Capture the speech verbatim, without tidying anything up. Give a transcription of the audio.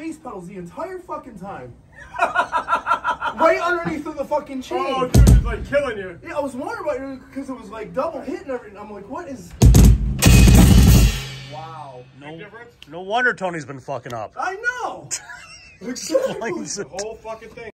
bass pedals the entire fucking time. Right underneath of the fucking chain. Oh, dude, it's like killing you. Yeah, I was wondering about it because it was like double hit and everything. I'm like, what is... Wow. No, no wonder Tony's been fucking up. I know. Exactly. The whole fucking thing.